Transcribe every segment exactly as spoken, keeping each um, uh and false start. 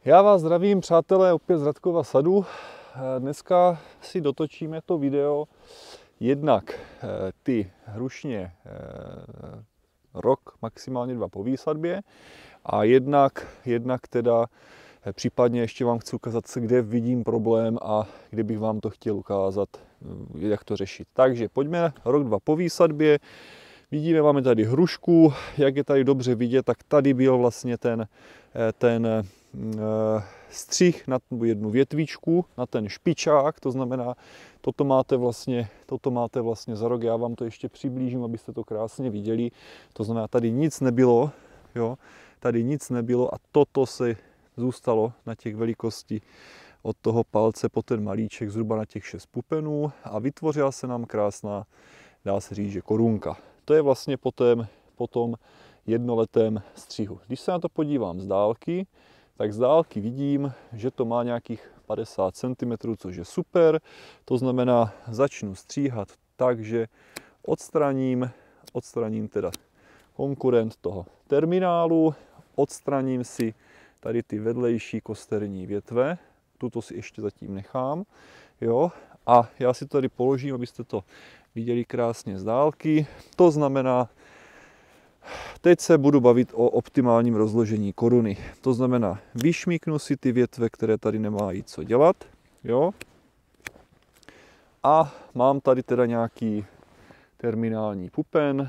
Já vás zdravím, přátelé, opět z Radkova sadu. Dneska si dotočíme to video jednak ty hrušně rok, maximálně dva po výsadbě a jednak, jednak teda případně ještě vám chci ukázat, kde vidím problém a kde bych vám to chtěl ukázat, jak to řešit. Takže pojďme rok, dva po výsadbě. Vidíme, máme tady hrušku, jak je tady dobře vidět, tak tady byl vlastně ten, ten střih na jednu větvičku, na ten špičák, to znamená, toto máte vlastně, toto máte vlastně za rok, já vám to ještě přiblížím, abyste to krásně viděli, to znamená, tady nic nebylo, jo, tady nic nebylo a toto se zůstalo na těch velikostí od toho palce po ten malíček zhruba na těch šest pupenů a vytvořila se nám krásná, dá se říct, že korunka. To je vlastně potom, potom jednoletém střihu. Když se na to podívám z dálky, tak z dálky vidím, že to má nějakých padesát centimetrů, což je super. To znamená, začnu stříhat tak, že odstraním, odstraním teda konkurent toho terminálu, odstraním si tady ty vedlejší kosterní větve, tuto si ještě zatím nechám, jo, a já si to tady položím, abyste to viděli krásně z dálky. To znamená, teď se budu bavit o optimálním rozložení koruny. To znamená, vyšmíknu si ty větve, které tady nemají co dělat, jo. A mám tady teda nějaký terminální pupen.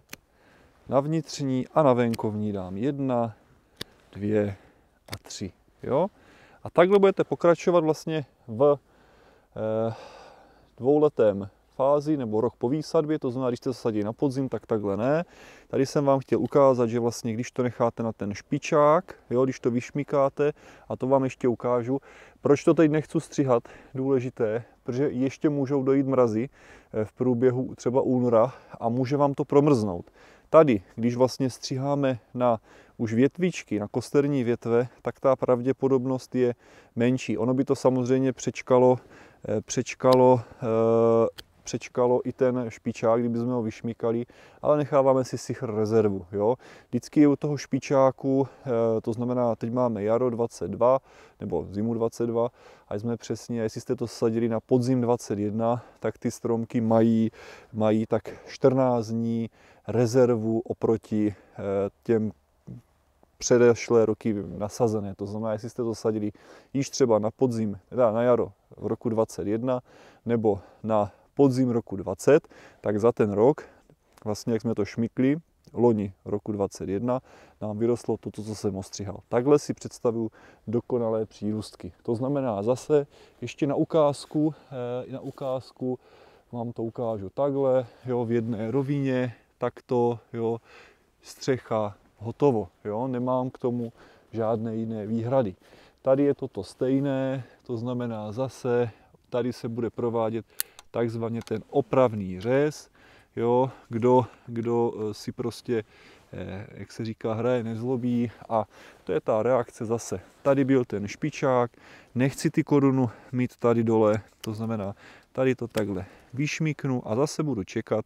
Na vnitřní a na venkovní dám jedna, dvě a tři, jo. A takhle budete pokračovat vlastně v eh, dvouletém fázi nebo rok po výsadbě, to znamená, když jste zasadili na podzim, tak takhle ne. Tady jsem vám chtěl ukázat, že vlastně když to necháte na ten špičák, jo, když to vyšmikáte, a to vám ještě ukážu, proč to teď nechci střihat, důležité, protože ještě můžou dojít mrazy v průběhu třeba února a může vám to promrznout. Tady, když vlastně stříháme na už větvičky, na kosterní větve, tak ta pravděpodobnost je menší. Ono by to samozřejmě přečkalo, přečkalo, přečkalo i ten špičák, kdybychom ho vyšmykali, ale necháváme si sichr rezervu. Jo? Vždycky je u toho špičáku, to znamená, teď máme jaro dvacet dva, nebo zimu dvacet dva, a jsme přesně, jestli jste to sadili na podzim dvacet jedna, tak ty stromky mají, mají tak čtrnáct dní rezervu oproti těm předešlé roky nasazené. To znamená, jestli jste to sadili již třeba na podzim, teda na jaro v roku dvacet jedna nebo na podzim roku dvacet, tak za ten rok, vlastně jak jsme to šmykli, loni roku dvacet jedna, nám vyrostlo toto, co jsem ostřihal. Takhle si představuji dokonalé přírůstky. To znamená zase ještě na ukázku, na ukázku vám to ukážu takhle, jo, v jedné rovině, takto, jo, střecha, hotovo, jo, nemám k tomu žádné jiné výhrady. Tady je toto stejné, to znamená zase, tady se bude provádět takzvaně ten opravný řez, jo, kdo, kdo si prostě, jak se říká, hraje nezlobí, a to je ta reakce zase. Tady byl ten špičák, nechci ty korunu mít tady dole, to znamená, tady to takhle vyšmíknu a zase budu čekat,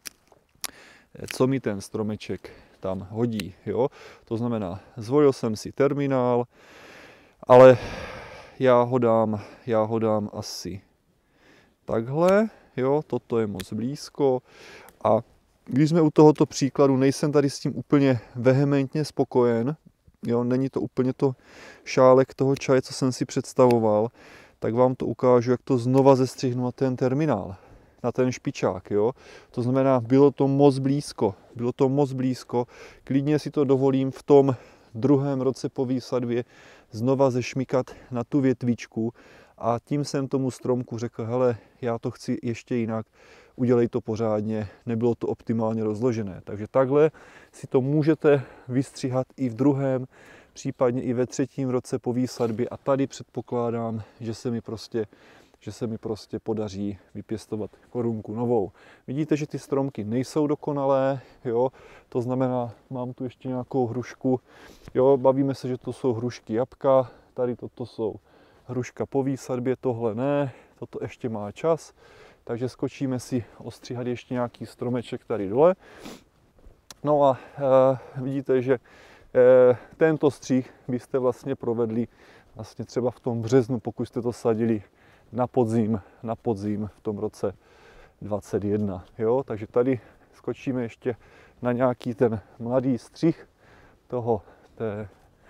co mi ten stromeček tam hodí, jo. To znamená, zvolil jsem si terminál, ale já ho dám, já ho dám asi takhle, jo, toto je moc blízko, a když jsme u tohoto příkladu, nejsem tady s tím úplně vehementně spokojen, jo, není to úplně to šálek toho čaje, co jsem si představoval, tak vám to ukážu, jak to znova zestřihnu na ten terminál, na ten špičák, jo. To znamená, bylo to moc blízko, bylo to moc blízko, klidně si to dovolím v tom druhém roce po výsadbě znova zešmikat na tu větvičku, a tím jsem tomu stromku řekl, hele, já to chci ještě jinak, udělej to pořádně, nebylo to optimálně rozložené. Takže takhle si to můžete vystříhat i v druhém, případně i ve třetím roce po výsadbě, a tady předpokládám, že se mi prostě že se mi prostě podaří vypěstovat korunku novou. Vidíte, že ty stromky nejsou dokonalé, jo, to znamená, mám tu ještě nějakou hrušku, jo, bavíme se, že to jsou hrušky jabka, tady toto jsou hruška po výsadbě, tohle ne, toto ještě má čas, takže skočíme si ostříhat ještě nějaký stromeček tady dole. No a e, vidíte, že tento střih byste vlastně provedli vlastně třeba v tom březnu, pokud jste to sadili na podzim, na podzim v tom roce dvacet jedna. Jo? Takže tady skočíme ještě na nějaký ten mladý střih toho, té,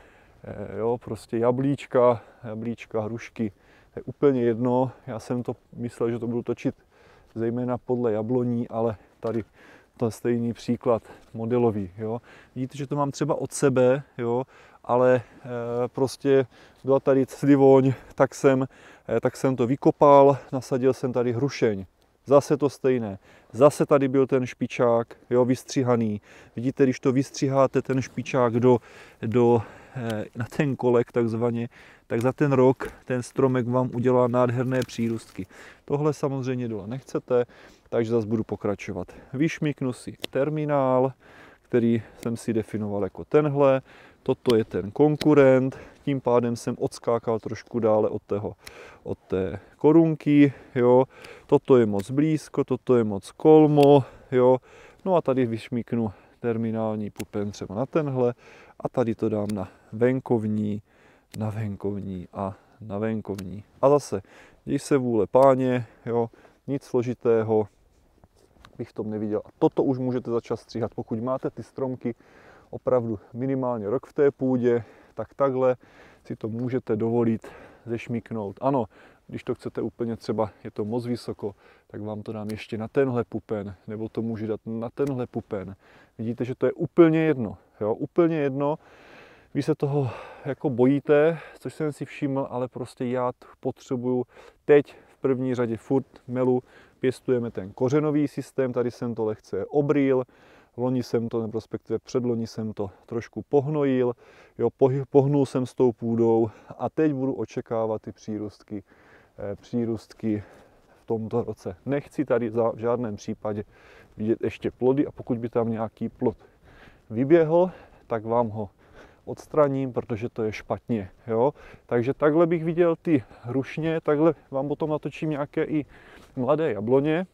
jo, prostě jablíčka, jablíčka, hrušky. To je úplně jedno, já jsem to myslel, že to budu točit zejména podle jabloní, ale tady to je stejný příklad modelový. Jo. Vidíte, že to mám třeba od sebe, jo, ale e, prostě byla tady slivoň, tak jsem, e, tak jsem to vykopal, nasadil jsem tady hrušeň. Zase to stejné. Zase tady byl ten špičák, jo, vystřihaný. Vidíte, když to vystřiháte ten špičák do, do, e, na ten kolek takzvaně, tak za ten rok ten stromek vám udělá nádherné přírůstky. Tohle samozřejmě dole nechcete, takže zase budu pokračovat. Vyšmyknu si terminál, který jsem si definoval jako tenhle. Toto je ten konkurent, tím pádem jsem odskákal trošku dále od, tého, od té korunky. Jo. Toto je moc blízko, toto je moc kolmo. Jo. No a tady vyšmyknu terminální pupen třeba na tenhle a tady to dám na venkovní, na venkovní a na venkovní. A zase, když se vůle páně, jo, nic složitého bych v tom neviděl. A toto už můžete začít stříhat, pokud máte ty stromky opravdu minimálně rok v té půdě, tak takhle si to můžete dovolit zešmiknout. Ano, když to chcete úplně třeba, je to moc vysoko, tak vám to dám ještě na tenhle pupen, nebo to můžu dát na tenhle pupen. Vidíte, že to je úplně jedno, jo, úplně jedno. Vy se toho jako bojíte, což jsem si všiml, ale prostě já potřebuju teď v první řadě furt melu, pěstujeme ten kořenový systém, tady jsem to lehce obrýl, loni jsem to, nebo respektive předloni jsem to trošku pohnojil, jo, pohnul jsem s tou půdou a teď budu očekávat ty přírůstky, eh, přírůstky v tomto roce. Nechci tady za, v žádném případě vidět ještě plody a pokud by tam nějaký plod vyběhl, tak vám ho odstraním, protože to je špatně. Jo? Takže takhle bych viděl ty hrušně, takhle vám potom natočím nějaké i mladé jabloně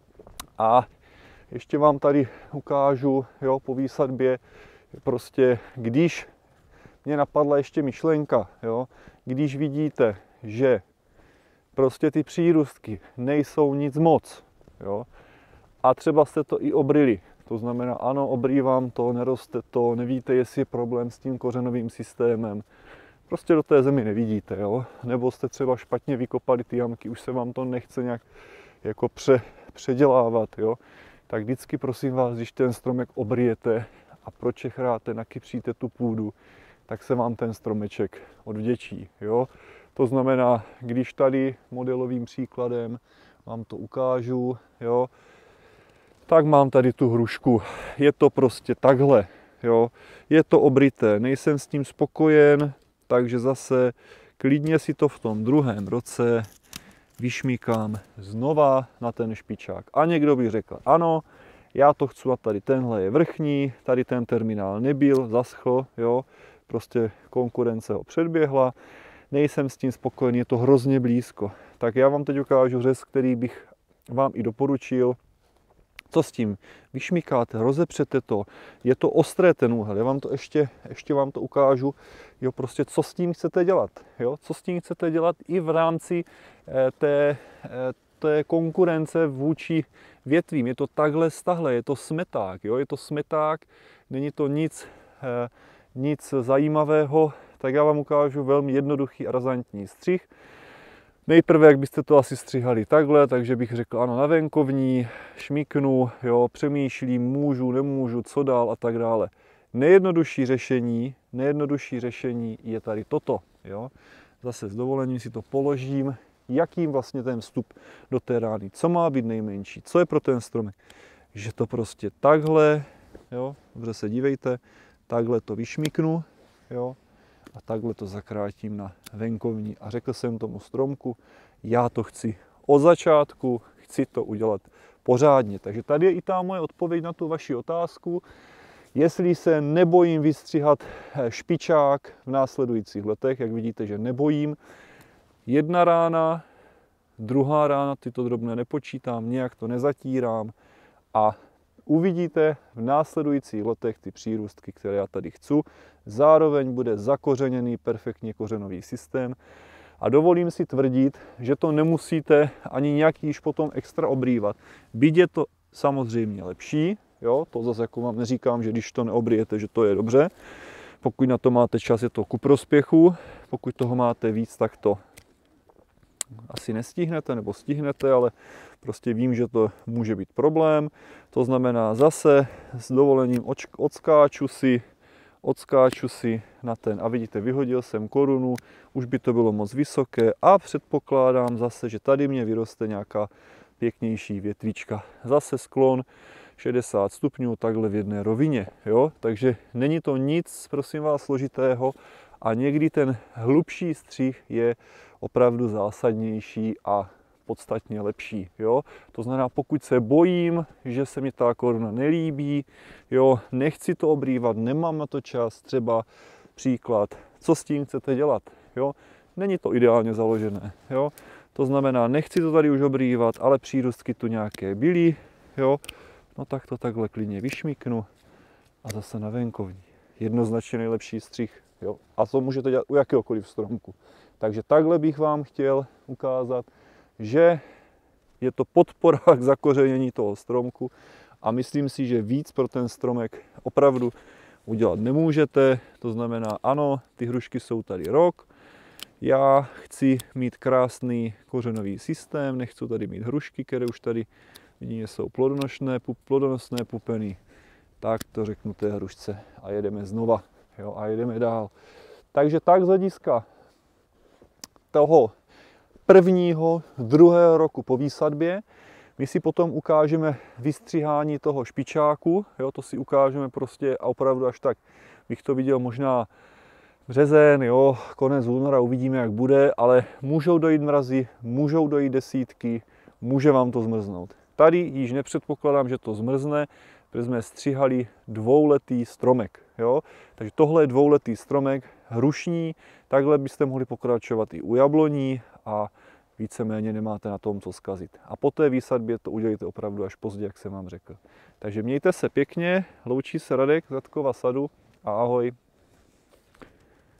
a ještě vám tady ukážu, jo, po výsadbě, prostě když mě napadla ještě myšlenka, jo, když vidíte, že prostě ty přírůstky nejsou nic moc, jo, a třeba jste to i obryli, to znamená, ano, obrývám to, neroste to, nevíte, jestli je problém s tím kořenovým systémem, prostě do té zemi nevidíte, jo, nebo jste třeba špatně vykopali ty jamky, už se vám to nechce nějak jako pře, předělávat, jo, tak vždycky prosím vás, když ten stromek obryjete a pročechráte, nakypříte tu půdu, tak se vám ten stromeček odvděčí. Jo? To znamená, když tady modelovým příkladem vám to ukážu, jo, tak mám tady tu hrušku. Je to prostě takhle. Jo? Je to obryté, nejsem s tím spokojen, takže zase klidně si to v tom druhém roce vyšmíkám znova na ten špičák. A někdo by řekl, ano, já to chci a tady tenhle je vrchní, tady ten terminál nebyl, zaschl, jo, prostě konkurence ho předběhla, nejsem s tím spokojený, je to hrozně blízko. Tak já vám teď ukážu řez, který bych vám i doporučil. Co s tím? Vyšmikáte, rozepřete to, je to ostré ten úhel, já vám to ještě, ještě vám to ukážu, jo, prostě co s tím chcete dělat, jo, co s tím chcete dělat i v rámci eh, té, eh, té konkurence vůči větvím, je to takhle stahle, je to smeták, jo, je to smeták, není to nic, eh, nic zajímavého, tak já vám ukážu velmi jednoduchý a razantní střih. Nejprve, jak byste to asi stříhali takhle, takže bych řekl ano, na venkovní, šmiknu, jo, přemýšlím, můžu, nemůžu, co dál a tak dále. Nejjednodušší řešení, nejjednodušší řešení je tady toto, jo. Zase s dovolením si to položím, jakým vlastně ten vstup do té rány, co má být nejmenší, co je pro ten stromek. Že to prostě takhle, jo, dobře se dívejte, takhle to vyšmiknu, jo. A takhle to zakrátím na venkovní. A řekl jsem tomu stromku, já to chci od začátku, chci to udělat pořádně. Takže tady je i ta moje odpověď na tu vaši otázku. Jestli se nebojím vystřihat špičák v následujících letech, jak vidíte, že nebojím. Jedna rána, druhá rána, tyto drobné nepočítám, nějak to nezatírám a uvidíte v následujících letech ty přírůstky, které já tady chci. Zároveň bude zakořeněný perfektně kořenový systém a dovolím si tvrdit, že to nemusíte ani nějak již potom extra obrývat. Byť je to samozřejmě lepší, jo, to zase jako vám neříkám, že když to neobrijete, že to je dobře. Pokud na to máte čas, je to ku prospěchu. Pokud toho máte víc, tak to asi nestihnete, nebo stihnete, ale prostě vím, že to může být problém. To znamená zase s dovolením odskáču si, odskáču si na ten a vidíte, vyhodil jsem korunu, už by to bylo moc vysoké a předpokládám zase, že tady mě vyroste nějaká pěknější větvička. Zase sklon šedesát stupňů takhle v jedné rovině, jo? Takže není to nic, prosím vás, složitého a někdy ten hlubší střih je opravdu zásadnější a podstatně lepší, jo? To znamená, pokud se bojím, že se mi ta koruna nelíbí, jo, nechci to obrývat, nemám na to čas, třeba příklad, co s tím chcete dělat, jo? Není to ideálně založené, jo? To znamená, nechci to tady už obrývat, ale přírůstky tu nějaké byly, jo? No tak to takhle klidně vyšmíknu a zase na venkovní. Jednoznačně nejlepší střih, jo? A to můžete dělat u jakéhokoliv stromku. Takže takhle bych vám chtěl ukázat, že je to podpora k zakořenění toho stromku a myslím si, že víc pro ten stromek opravdu udělat nemůžete. To znamená, ano, ty hrušky jsou tady rok, já chci mít krásný kořenový systém, nechci tady mít hrušky, které už tady vidíme, jsou plodonosné, plodonosné pupeny. Tak to řeknu té hrušce a jedeme znova, jo, a jedeme dál. Takže tak z hlediska toho prvního, druhého roku po výsadbě, my si potom ukážeme vystřihání toho špičáku, jo, to si ukážeme prostě a opravdu až tak, bych to viděl možná březen, jo, konec února, uvidíme, jak bude, ale můžou dojít mrazy, můžou dojít desítky, může vám to zmrznout. Tady již nepředpokládám, že to zmrzne, protože jsme střihali dvouletý stromek, jo, takže tohle je dvouletý stromek, hrušní, takhle byste mohli pokračovat i u jabloní a víceméně nemáte na tom co zkazit. A po té výsadbě to udělejte opravdu až pozdě, jak jsem vám řekl. Takže mějte se pěkně, loučí se Radek z Radkova sadu a ahoj.